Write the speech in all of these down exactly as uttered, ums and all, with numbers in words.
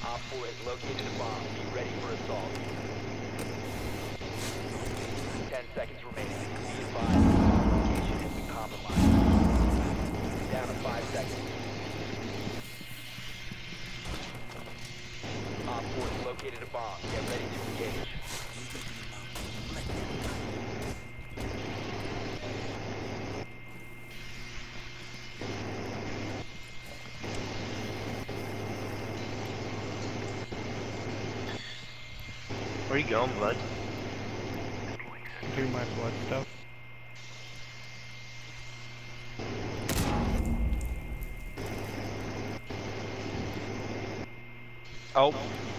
Op four has located a bomb. Be ready for assault. Ten seconds remaining. Be advised, location has been compromised. Down to five seconds. Op four has located a bomb. Get ready to engage. Where you going, blood? Do my blood stuff. Oh.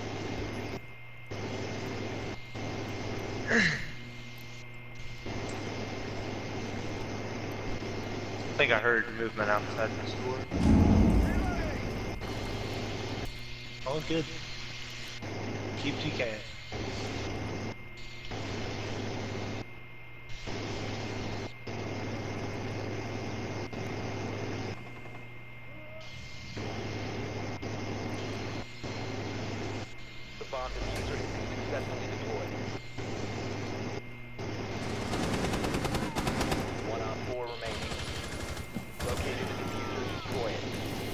I think I heard movement outside the store. All good. Keep T K. The bomb diffuser has been successfully deployed. One op four remaining. Located the diffuser. Destroy it.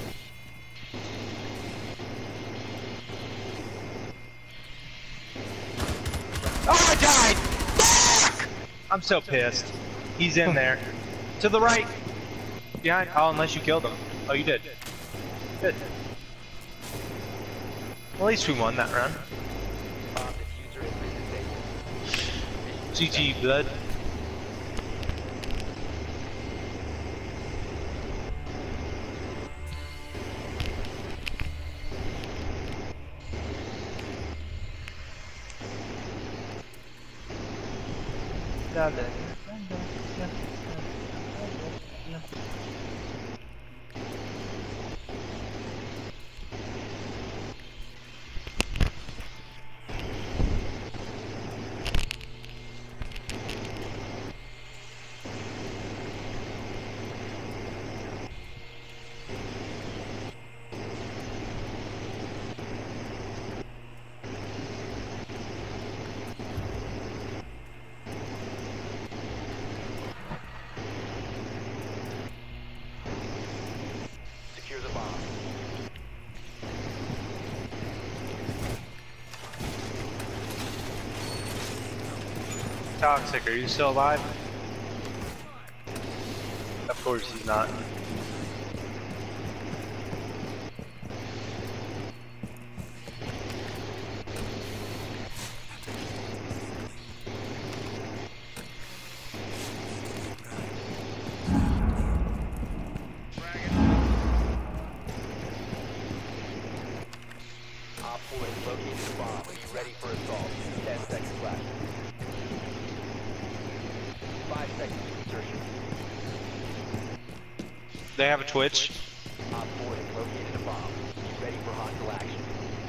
Oh, I died! Fuck! I'm so pissed. He's in there. To the right. Behind. Oh, unless you killed him. Oh, you did. Good. Well, at least we won that round. Bomb diffuser has been disabled. G G, blood. Secure the bomb. Toxic, are you still alive? Of course he's not. Op four has located the bomb. Be ready for assault. Ten seconds left. Five seconds to insertion. They have a Twitch. Op four has located a bomb. Be ready for hostile action.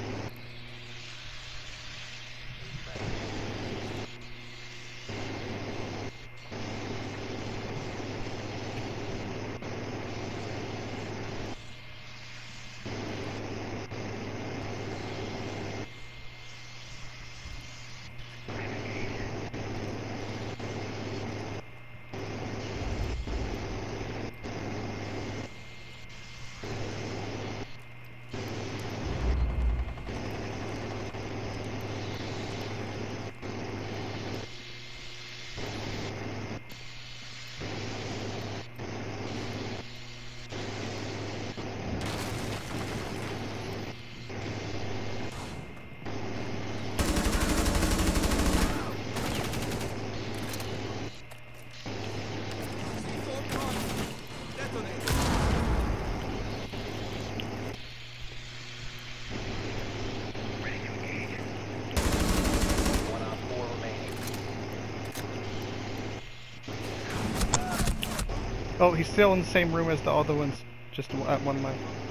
One op four remaining. Oh, he's still in the same room as the other ones. Just at one left.